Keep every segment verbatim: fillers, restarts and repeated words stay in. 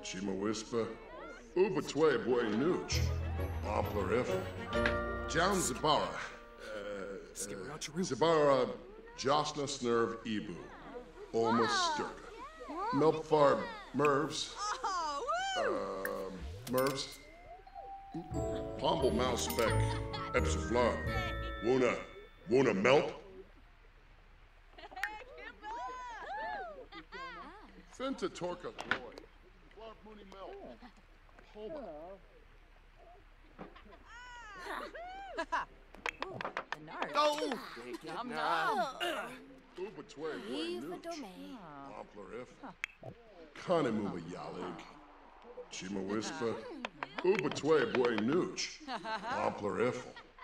Chima Whisper, Ubatwe Boy Nooch, Poplar If, John Zabara, Zabara Josna Snurv Ibu, Oma Sturka, Milkfar Mervs, uh, Mervs, Pomble Mouse Speck, Epsiflar, Wuna, Wuna Melp, Fenta Torka Boy, Clark Mooney Melp, Hoba. Go! Nom nom. Ubatwe Boy Leave the Nooch, domain. Poplar If, Kanimuba Yalig, Chima Whisper, Ubatwe Boy Nooch, Poplar If.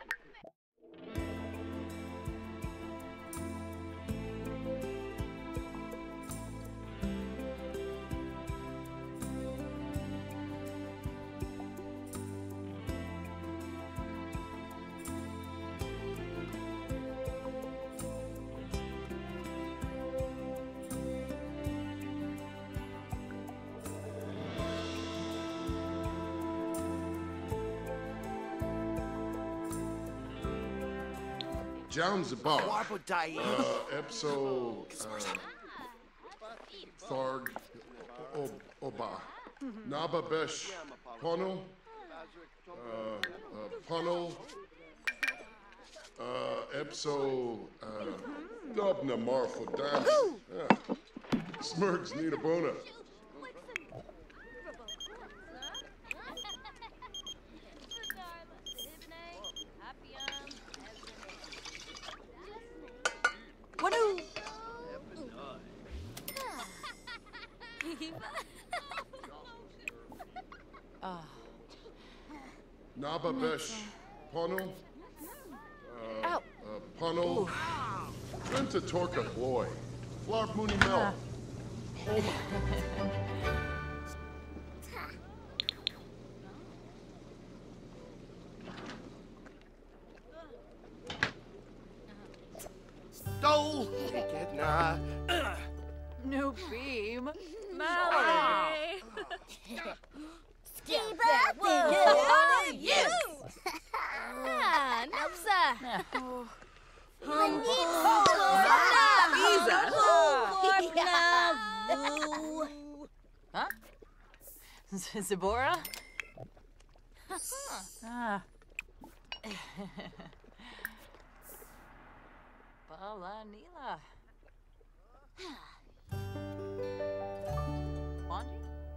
John Zabara, uh, Epso, uh, Tharg, O- Oba, Naba Besh, Pono, uh, uh, Pono, uh, Epso, uh, Dubna Marfo Dance, yeah. Smirks Nina Bona. Naba Besh, Pono, uh, uh, Pono, Fenta Torka Boy, Flarp Mooney Mel, Homa. Go! Get nah. New beam. Mallory. Skip that whoa. You! Ah, Nupsa. Huh? Zabora? Ah. Balanila. Wanji?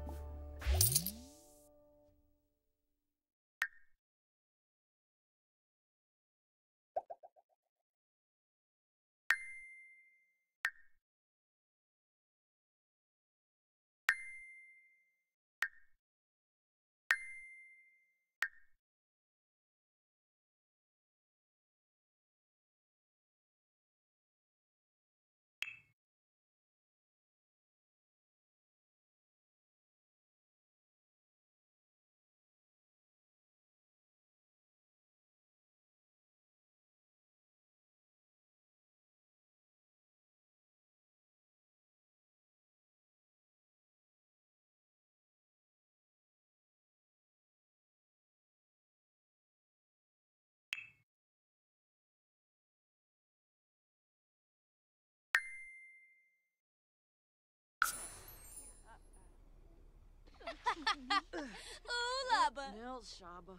Ooh, laba. Nil Shaba.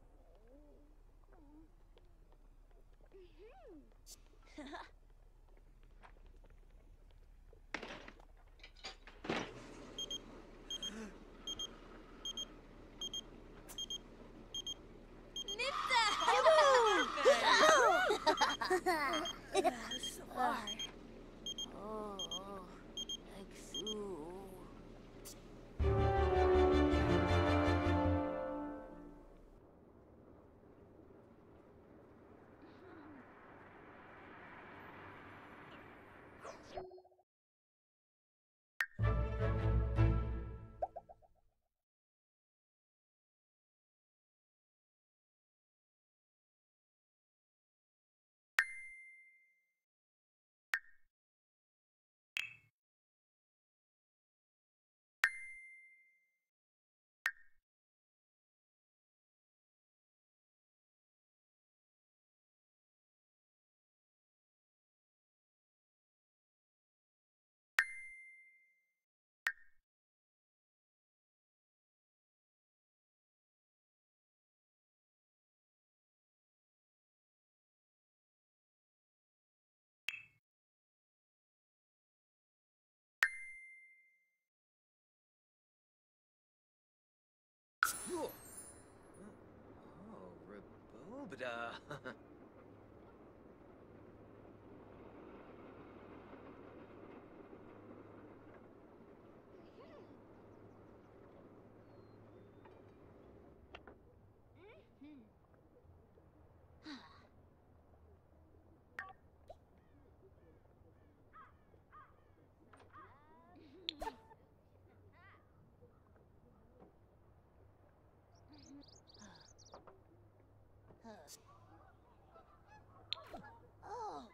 Oh, Exu. Oh, Rabobda. Oh.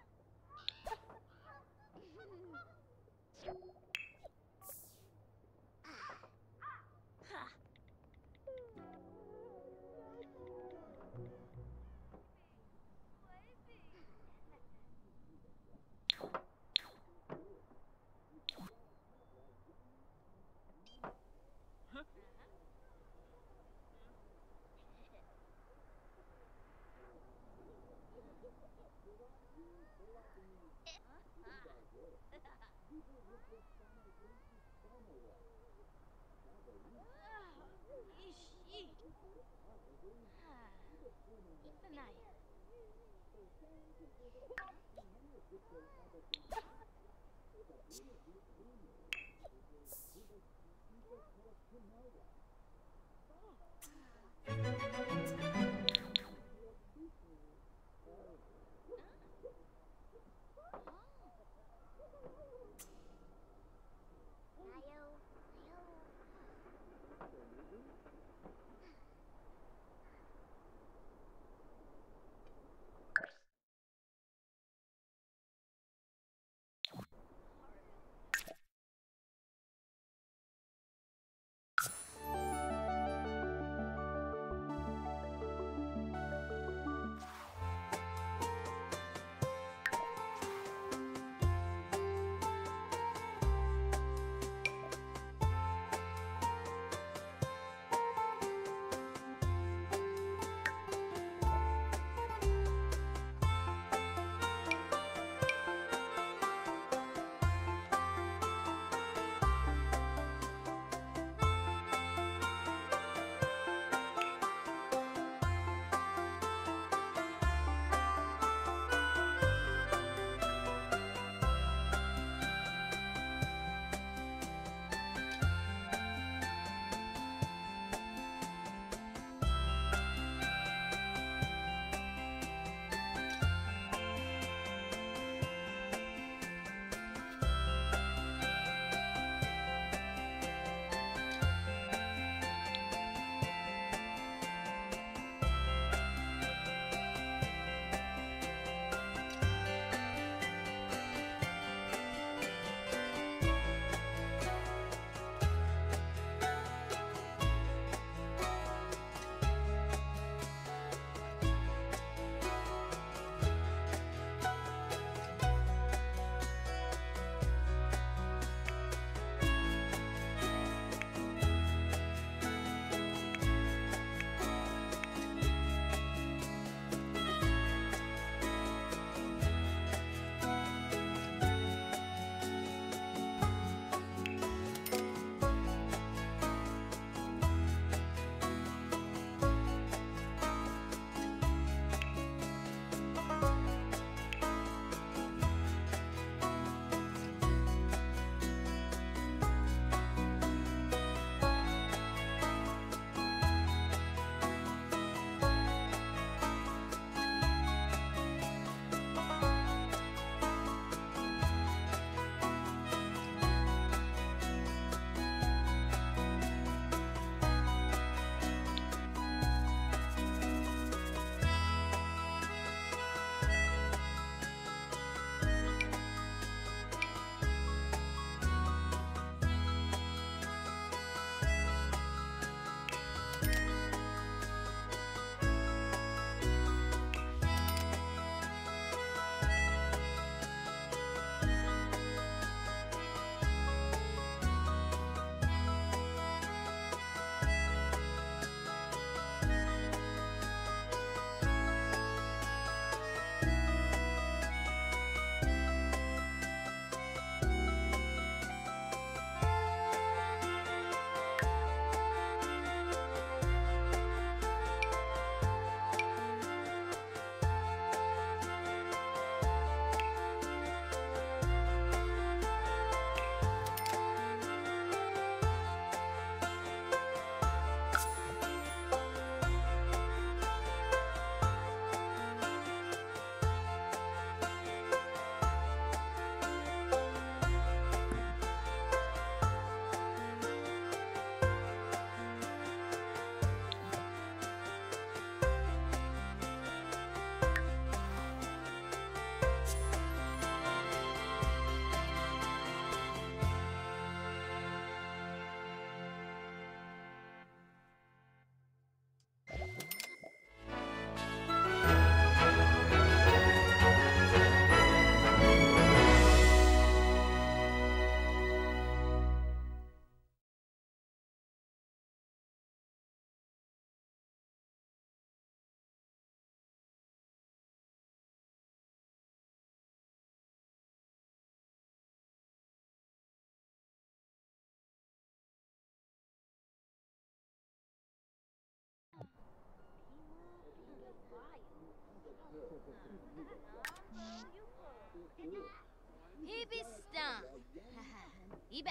Bistan. Iba.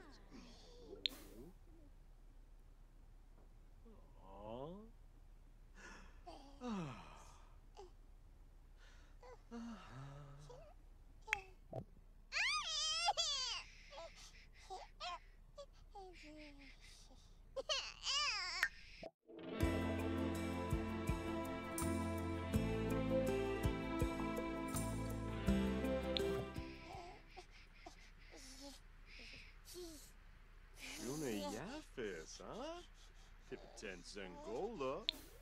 Yuna Yafis, huh? Pipitan Zangola.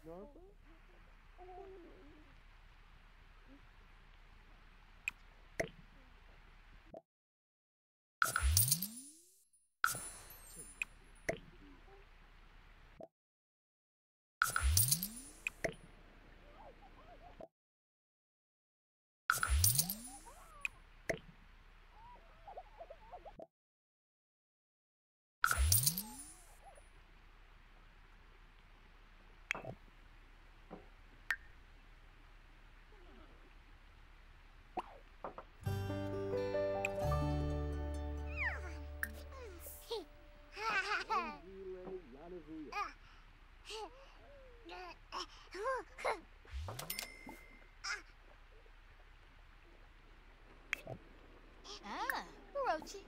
Ah, Rochi.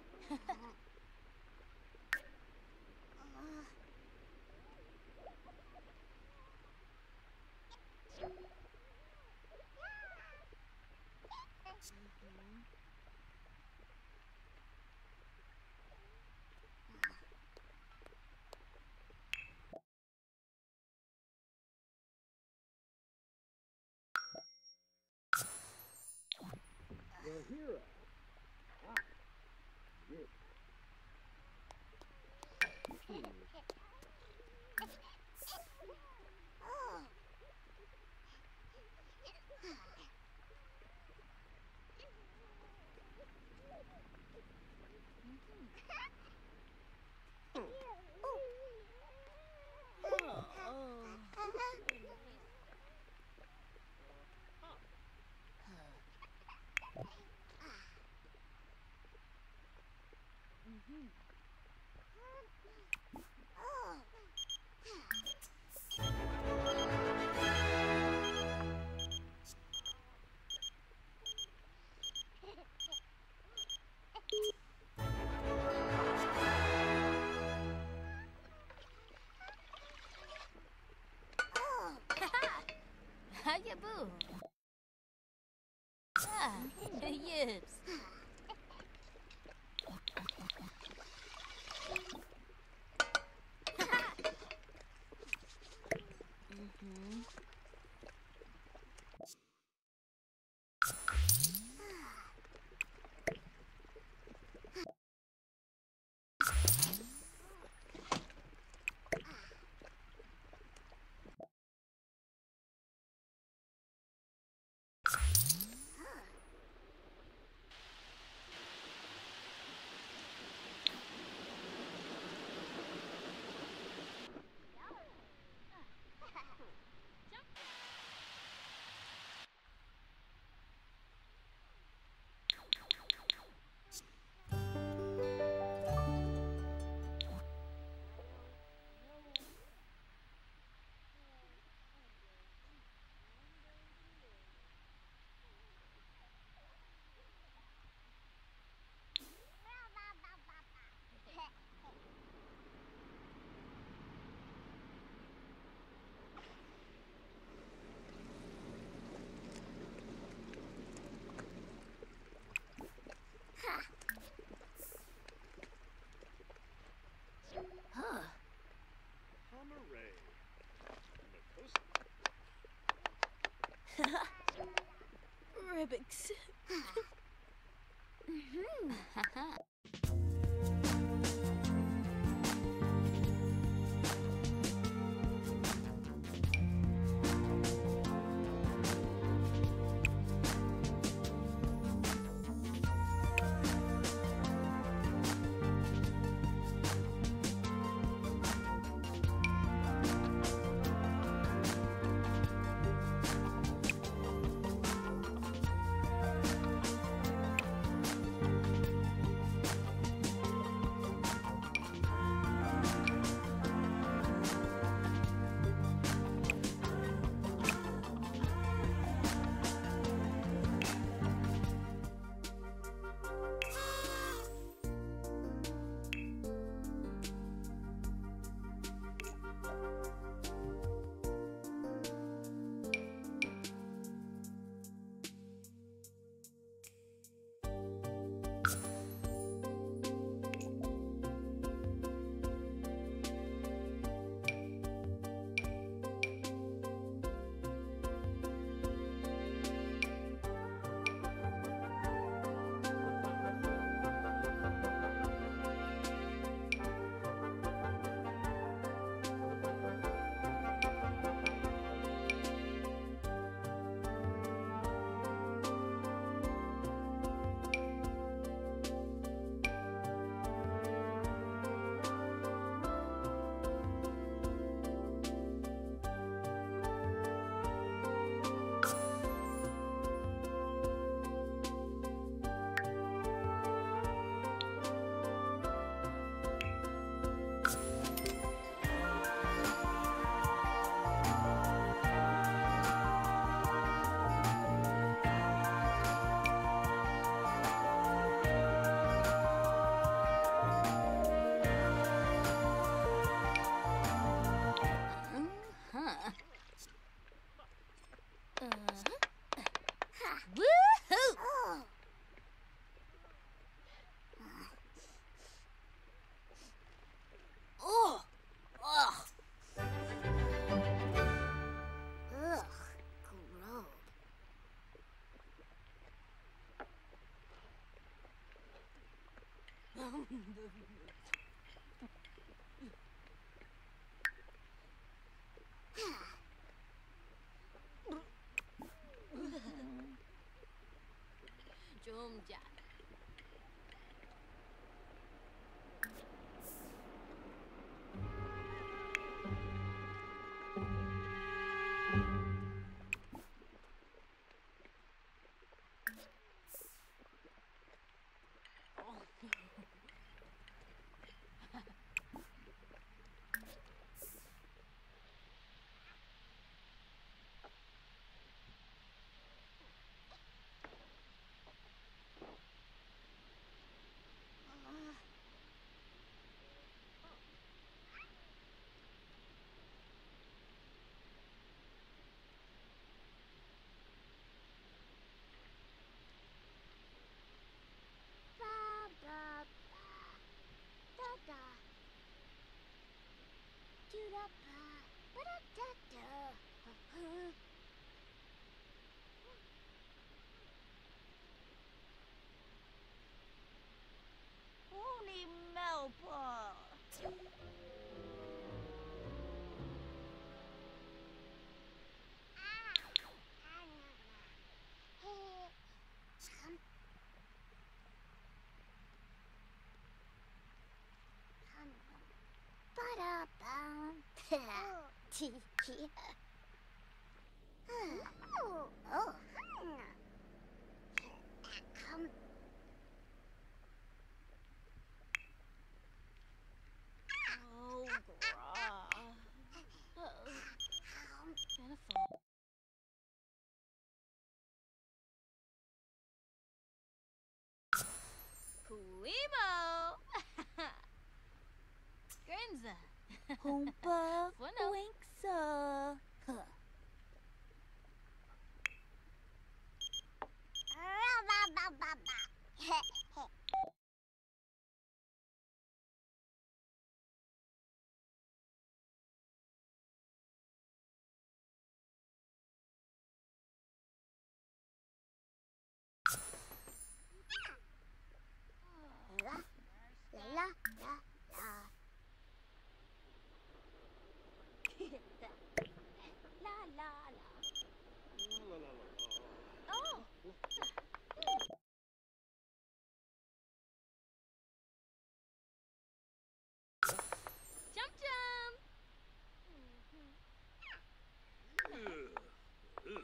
Hiya, boo. Ah, yips. Ribbix. 좀 자. Holy Melba. Oh, grah. Gonna fall. Kuimo. Grinza. Hoompa Bueno. Winksa. La la la la. La la la. La, la, la, la. Oh. Jump jump. Ugh. Ugh.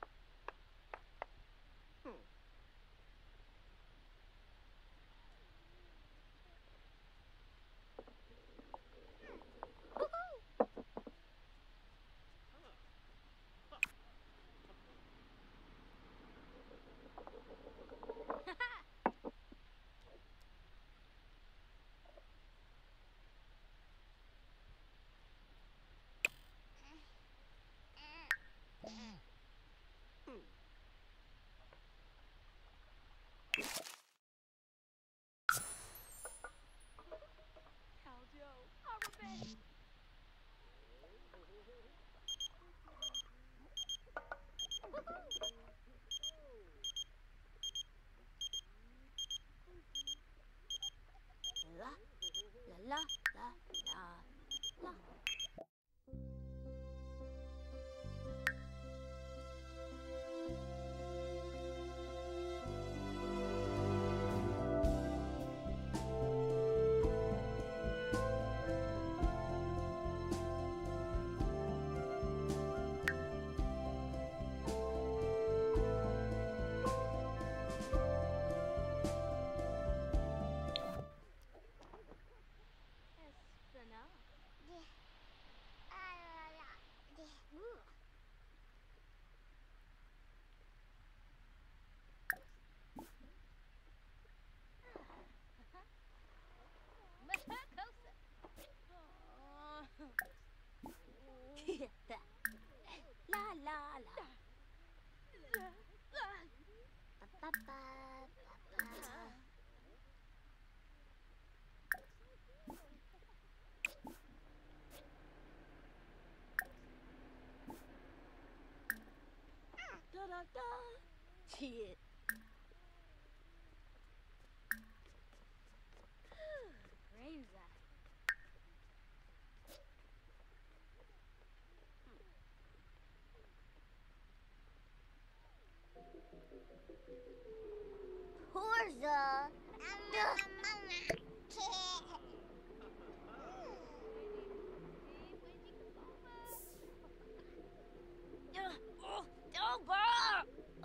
La la la la la la. La la la. Pa pa pa pa pa. Da da da. Shit. Horza. Oh, oh, brr.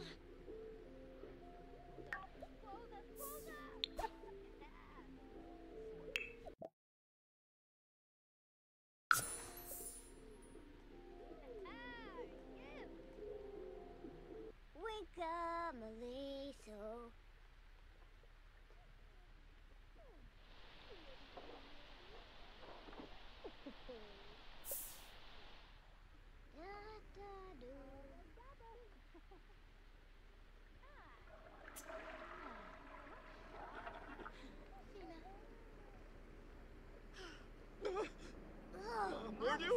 Winka Maliso. Bored you?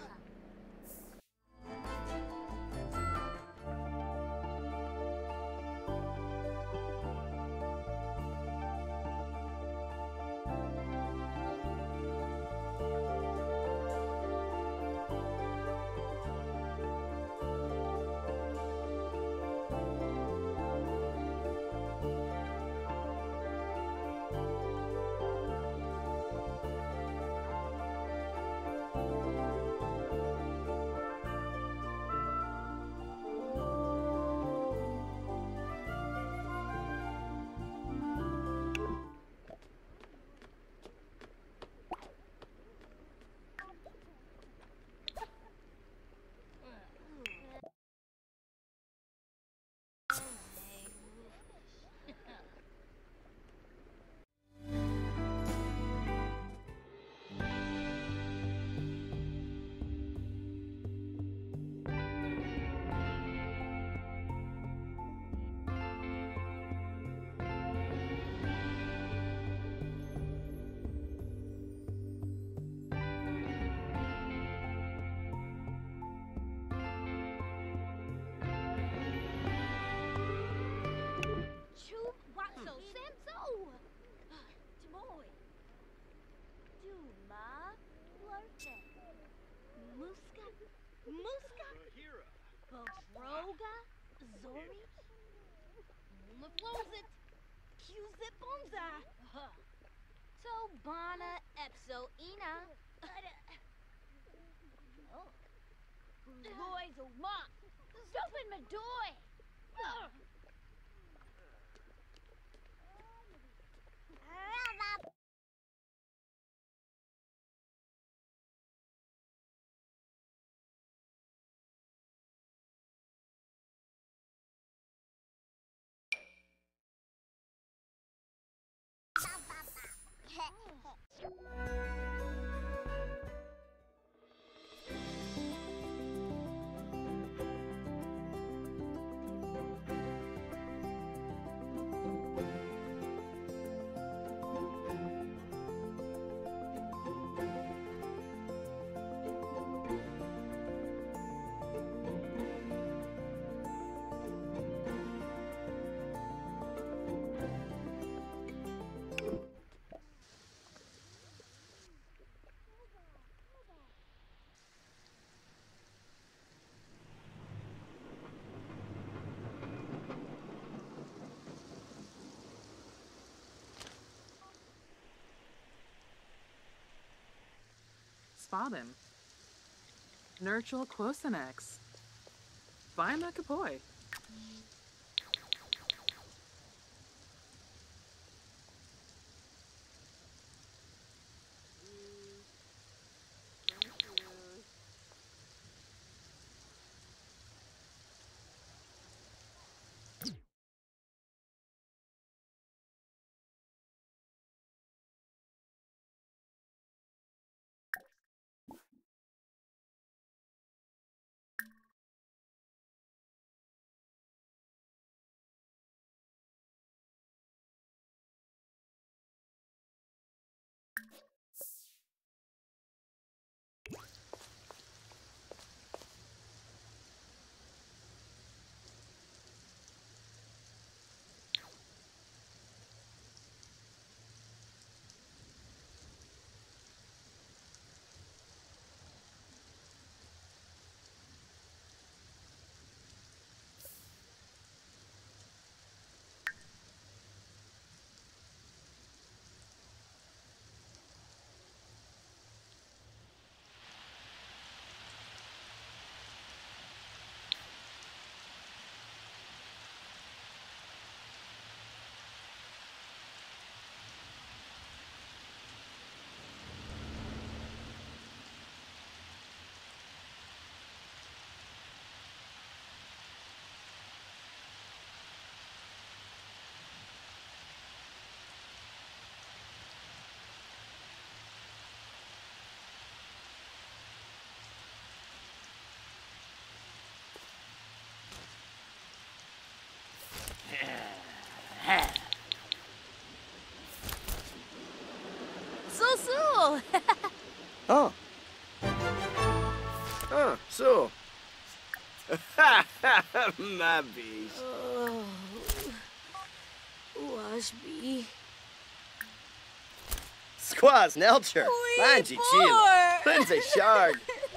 Choo, watso, senso. Timoy. Duma, Lurfe. Muska, Muska, Bahira. Bovroga, Zori. Muflozit, Cuziponza. Tobana, Epso, Ina. Oh. Boys, Uma. Zopin Madoy. Spabin. Nurchal Quosanex. Vima Kapoi. so. Ha ha ha, my bees. Oh. Wash me. Squaws Nelcher. Manji Chill. Lindsay Shard.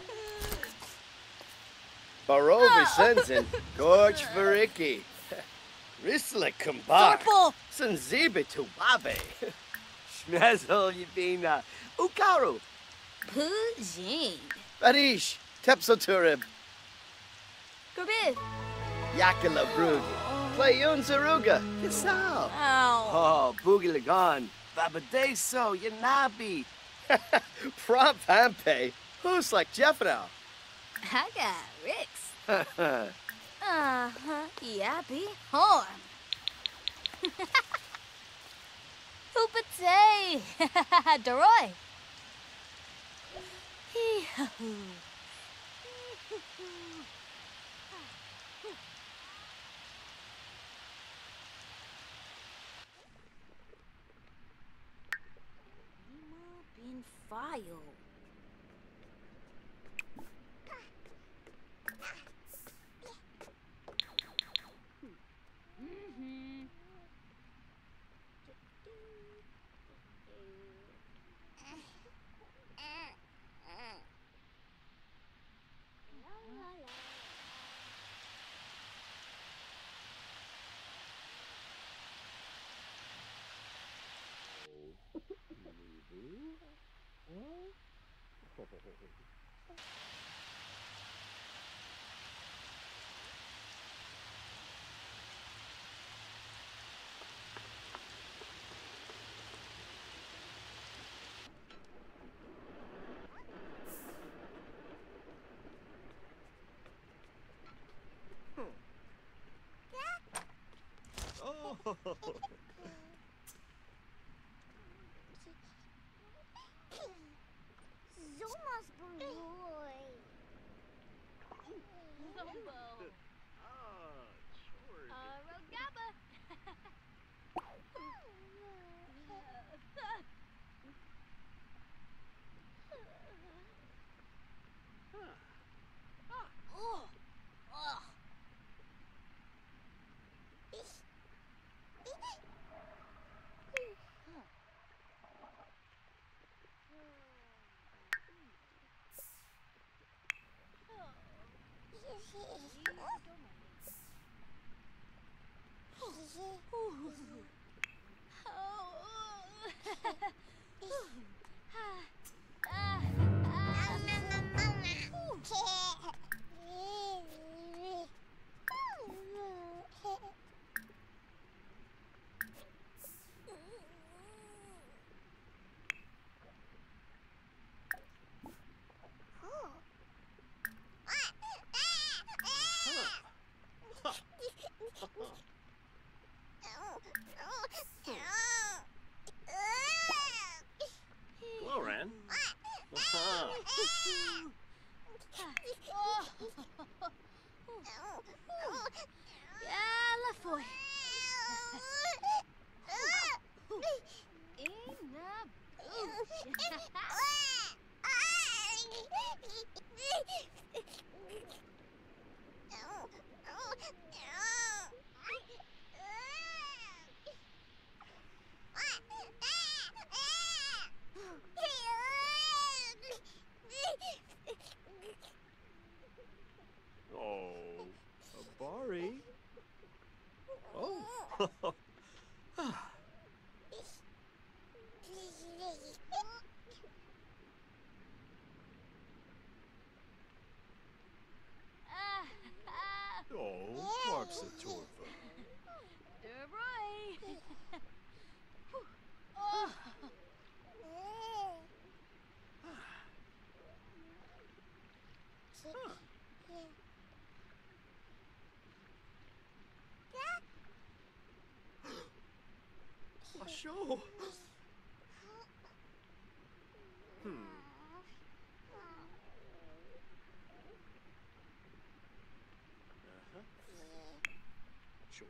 Barovi Sensen. Gorge Variki. Risla Kumbar. Purple. Sanzibi Tubabe. Schmezel Yibina. Ukaru. Pujin. Barish. Tepsoturib. Garbid. Yakila Brugi. Playun Zaruga. Kisao. Ow. Oh, Boogie Lagan. Babadeso. Yanabi. Prop Pampe. Who's like Jeffro? I got Ricks. Uh-huh. Yappy horn. Hoopatay. Deroy. Hee-hoo. Been filed. Zomas boy. Zombo. Ah, sure. Uh, Rogaba. Oh. Oh. Gloran. Uh-huh. Yeah, left boy. In the Oh, a Bari. Oh. Oh, Mark's a Torva. Deroy. Oh. A show. Hmm. Uh-huh. Sure.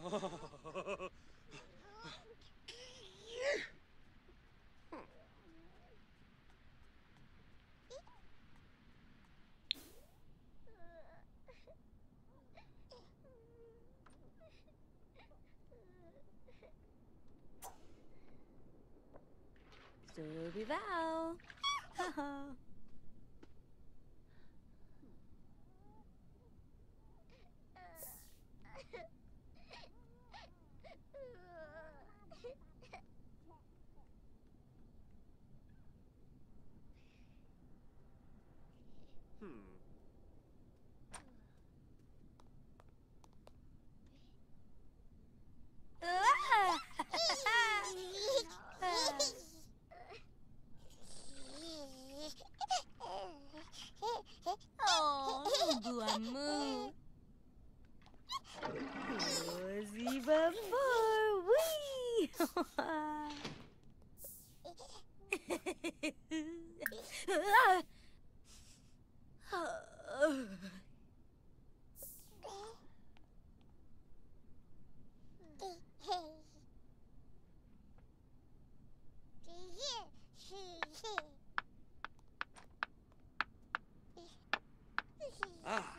Survival. Haha. Hmm. Oh, buamu. Oh, ziba for wee. Ah.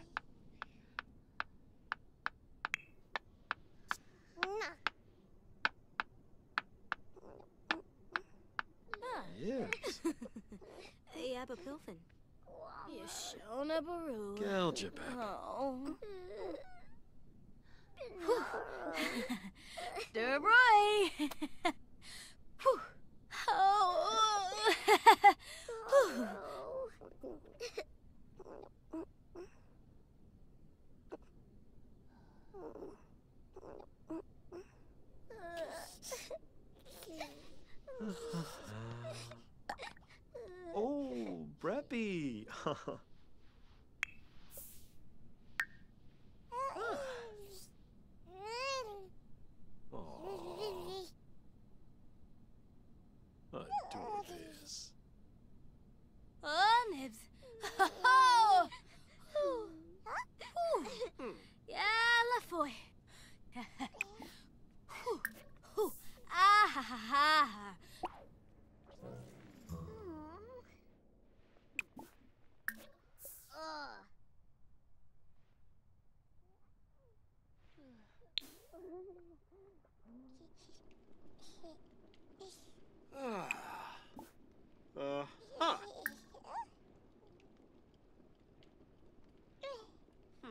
Yes. Yabba pilfin. Yashona baru. Galjabab. Oh. Derboy. Whew. Oh. Oh, Breppy. Adore this. Oh, Nibs. Oh. Yeah, Lafoy. Ah ha ha ha. Ah. Uh huh. Hmm.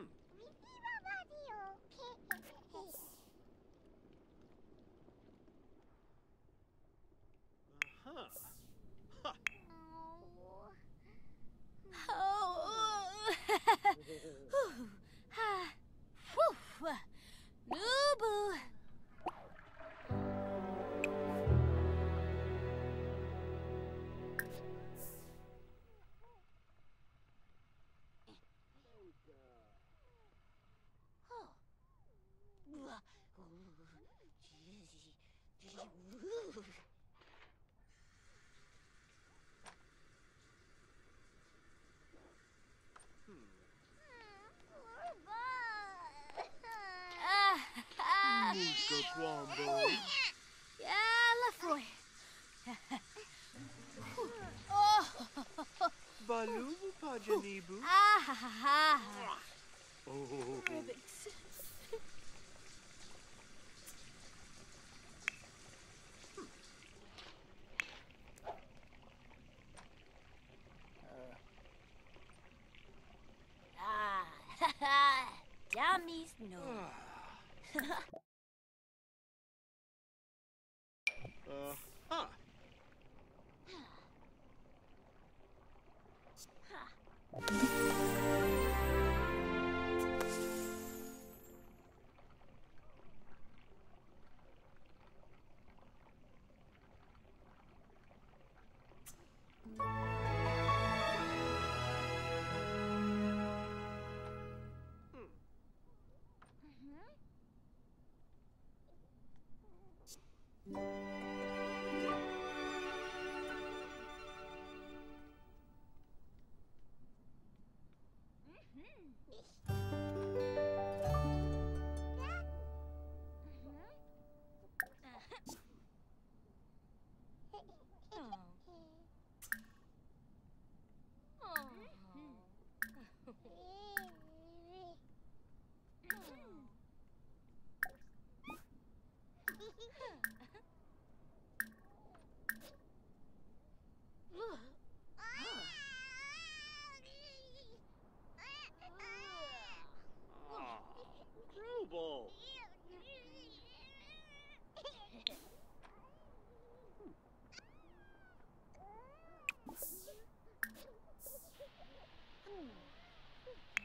Uh-huh. Huh. Oh. Ha. Whew. Nubu. Ah, ah. Muska Kwambo. Yeah, Lafoy. Oh. Balubu Pajanibu. Ah ha ha ha. Oh. Ribbits. Ah, ha ha. Dummies, no. Uh-huh.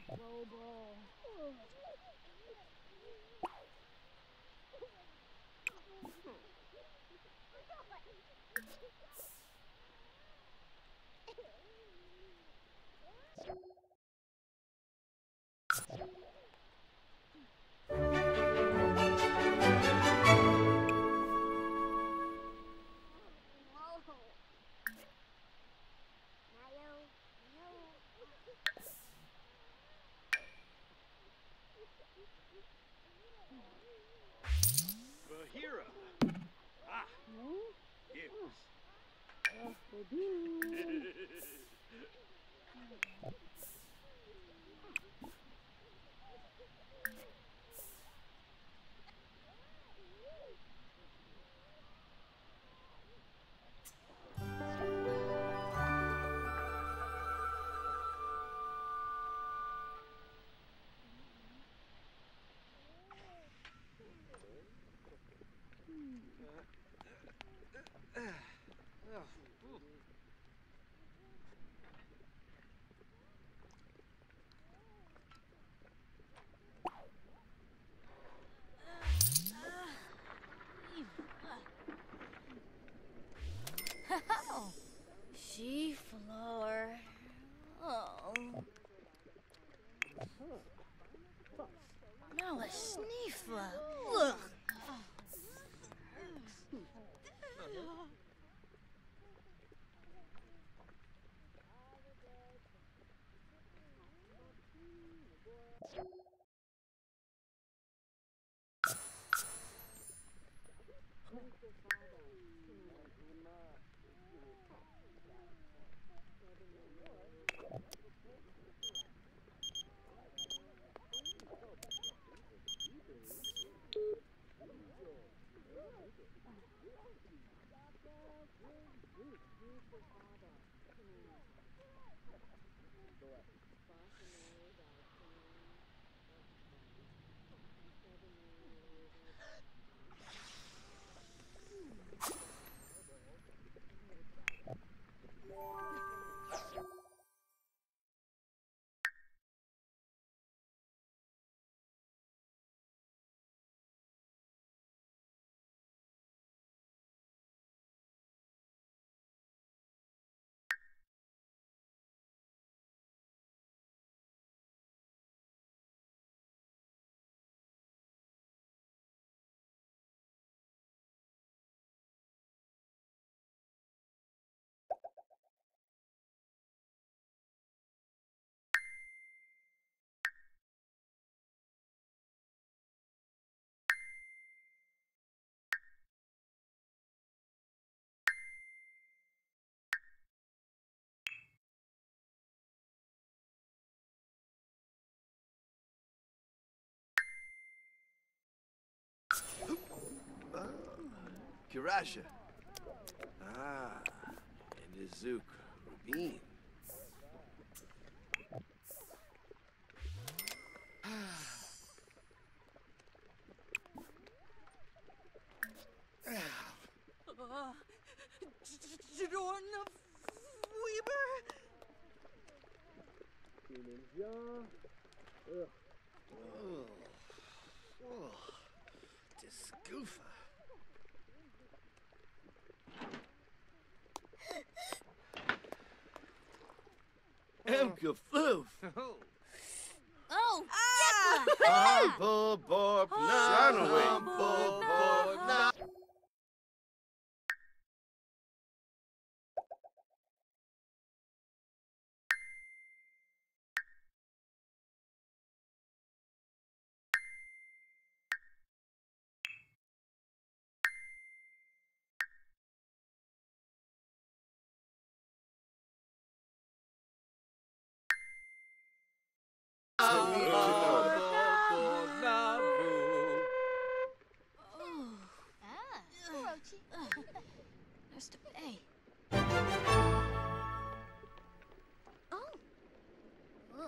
Bahira. Ah. Yes. She floor. Oh. Now a sneefla. Ugh. Kirasha. Ah, and Izuku. Rubin. Jorna Weber? Oh. Oh. Disgoofa. Emka-floof. Oh, Humble borp na. Humble Humble borp na. There's the bay. Oh. Ugh.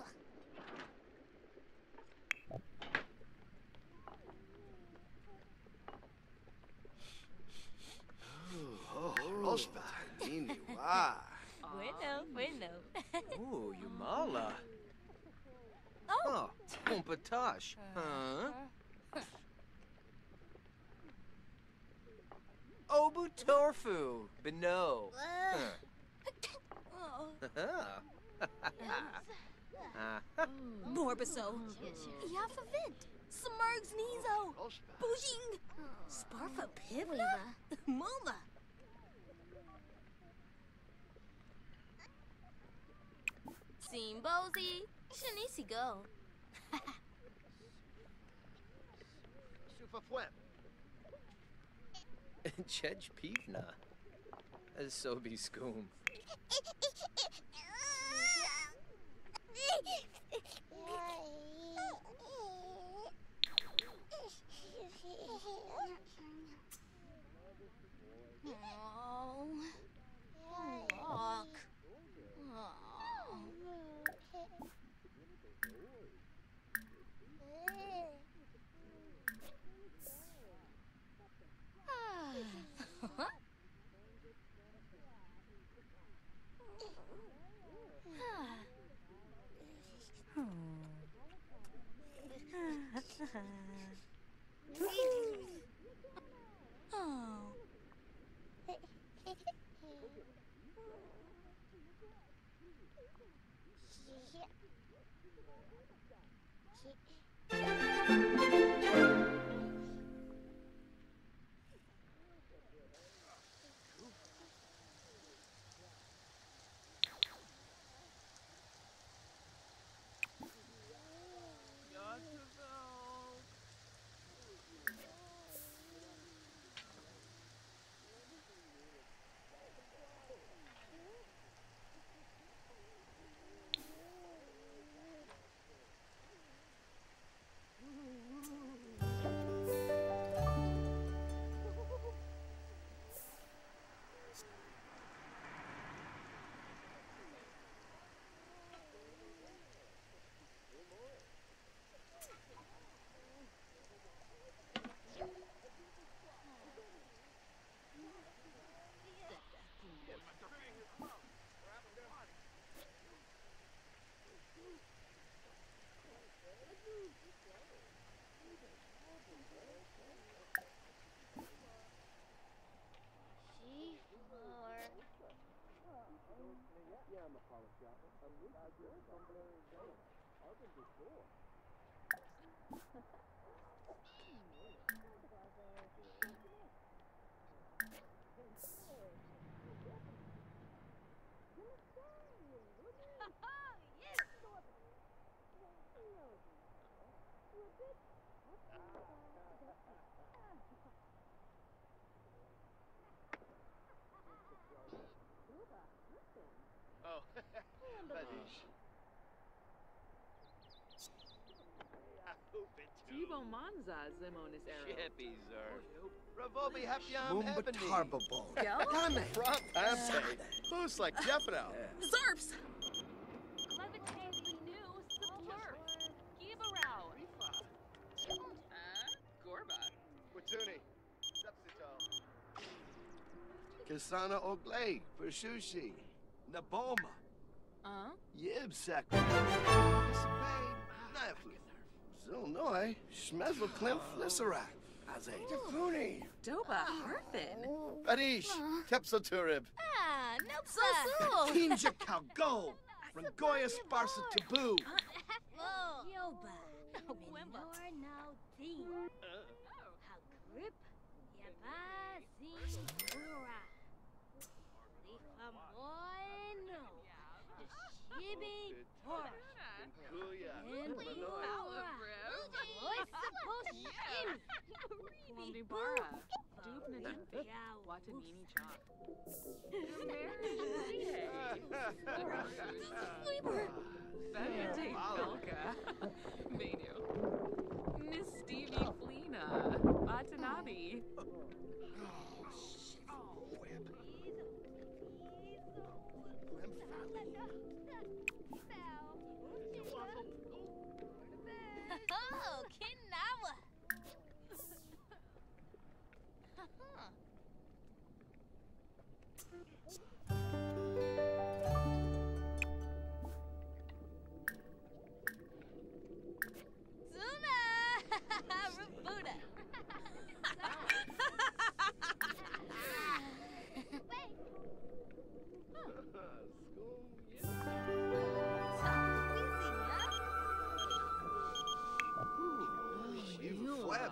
Oh, Rospa. Nini wa. Bueno, bueno. Oh, Yumala. Oh, Tompatosh. Huh? Obu Torfu. Beno. Morbiso. Yafavit. Smurgs Nizo. Boojing. Sparfa Pivla. Muma. Simbozy. Shanisi go. Chedge Pivna. Sobi Skoom. Oh. Look. Oh. Oh, Badish. Tibo Manza Zimonis Arrow. Shippies are. Ravobi Hapyam Mumba Hebony. Tarbabo. Go. From Pampe. Who's like Jeffro? Zarps! Levitate the new Splurf. Gibarao. Uh, Gorba. Watuni. Subsito. Kasana Oglay for sushi. Naboma. Uh? Yib Sakra. Zilnoi. Schmezel Klim Flisserat. Aze. Tafuni. Doba Harthin. Badish. Tepsoturib. Ah, no so. Kinja Kalgo. Rangoya Sparsa Taboo. Yoba. Menor now thee. How grip. Yabazi. Ura. Lifamoino. The shibby pork. And Ura. Voice supposed to Wamdi Bara. Dubna Dimpi. Watanini Chop. Benedict Belka. Menu. Miss Stevie Flina. Watanabe. Oh, Kinawa. Shiva flap.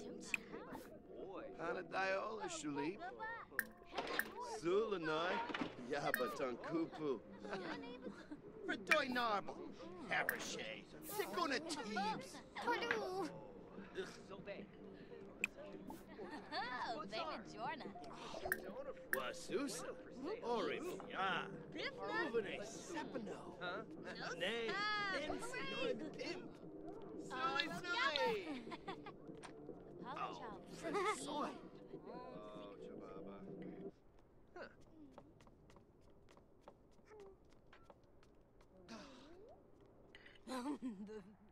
Anadiola shulip. Sulanai. Yabatan kupu. Verdoy narble. Havershay. Sikona teebs. Oh, baby Jorna. Wasusa. Orifia. Uvene sepano. Huh? Nay. Insinoid pimp. Sully Sully. Oh, soy. Oh, Chababa.